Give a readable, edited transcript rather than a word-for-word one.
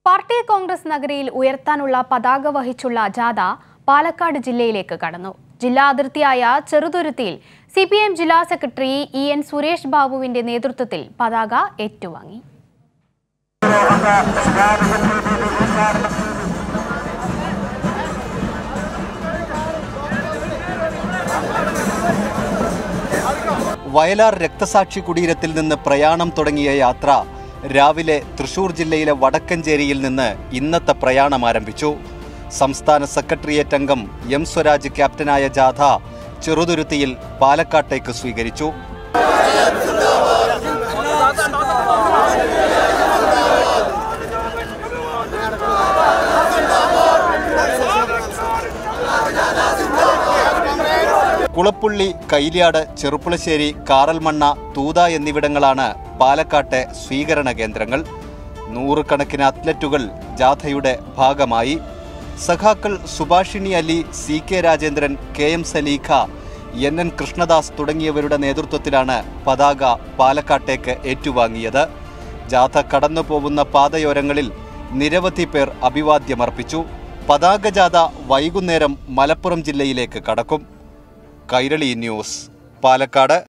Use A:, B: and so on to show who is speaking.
A: Party Congress നഗരിയിൽ ഉയർത്താനുള്ള പതാക വഹിച്ചുള്ള ജാഥ പാലക്കാട് ജില്ലയിലേക്ക് കടന്നു. ജില്ലാ അതിർത്തിയായ ചെറുതുരുത്തിയിൽ CPM ജില്ലാ സെക്രട്ടറി EN സുരേഷ് ബാബുവിന്റെ നേതൃത്വത്തിൽ പതാക ഏറ്റുവാങ്ങി.
B: വയലാർ രക്തസാക്ഷി കുടീരത്തിൽ നിന്ന് പ്രയാണം തുടങ്ങിയ യാത്ര രാവിലെ തൃശൂർ ജില്ലയിലെ വടക്കഞ്ചേരിയിൽ നിന്ന് ഇന്നത്തെ പ്രയാണം ആരംഭിച്ചു. സംസ്ഥാന സെക്രട്ടേറിയറ്റ് അംഗം M സ്വരാജ് ക്യാപ്റ്റനായ ജാഥ ചെറുതുരുത്തിയിൽ പാലക്കാട്ടേക്ക് സ്വീകരിച്ചു. കുളപ്പുള്ളി, കൈലിയാട്, ചെറുപ്പുളശ്ശേരി, കാറൽമണ്ണ, തൂത എന്നിവിടങ്ങളാണ് പാലക്കാട്ടെ സ്വീകരണ കേന്ദ്രങ്ങൾ. നൂറുകണക്കിന് അത്ലറ്റുകൾ ജാഥയുടെ ഭാഗമായി. സഖാക്കൾ Subhashini Ali, CK Rajendran, KM Saleekha, NN Krishnadas തുടങ്ങിയവരുടെ നേതൃത്വത്തിലാണ് പതാക പാലക്കാട്ടേക്ക് ഏറ്റുവാങ്ങിയത്. ജാഥ കടന്നു പോകുന്ന പാതയോരങ്ങളിൽ നിരവധി പേർ അഭിവാദ്യമർപ്പിച്ചു. പതാക ജാഥ വൈകുന്നേരം മലപ്പുറം ജില്ലയിലേക്ക് കടക്കും. കൈരളി ന്യൂസ്, പാലക്കാട്.